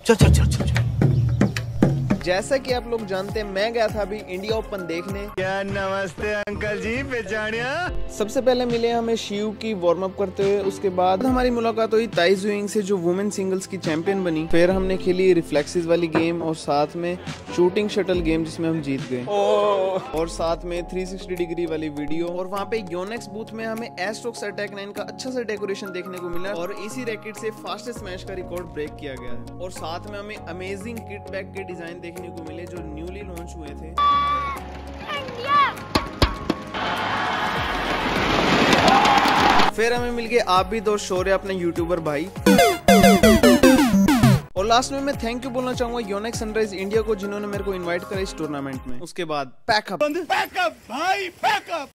चल चल चल चल चल। जैसा कि आप लोग जानते हैं, मैं गया था अभी इंडिया ओपन देखने। क्या नमस्ते अंकल जी, पहचानिया। सबसे पहले मिले हमें शिव की वार्म अप करते हुए, उसके बाद हमारी मुलाकात हुई ताई जुइंग से जो वुमेन सिंगल्स की चैंपियन बनी। फिर हमने खेली रिफ्लेक्सेस वाली गेम और साथ में शूटिंग शटल गेम जिसमें हम जीत गए, और साथ में 360 डिग्री वाली वीडियो। और वहाँ पे योनेक्स बूथ में हमें एस्ट्रोक्स अटैक 9 का अच्छा सा डेकोरेशन देखने को मिला और इसी रैकेट से फास्टेस्ट मैच का रिकॉर्ड ब्रेक किया गया है। और साथ में हमें अमेजिंग किट बैग के डिजाइन देखने को मिले जो न्यूली लॉन्च हुए थे। फिर हमें मिल गए आबिद और शौर्य, अपने यूट्यूबर भाई। और लास्ट में मैं थैंक यू बोलना चाहूंगा योनेक्स सनराइज इंडिया को, जिन्होंने मेरे को इनवाइट करा इस टूर्नामेंट में। उसके बाद पैकअप भाई पैकअप।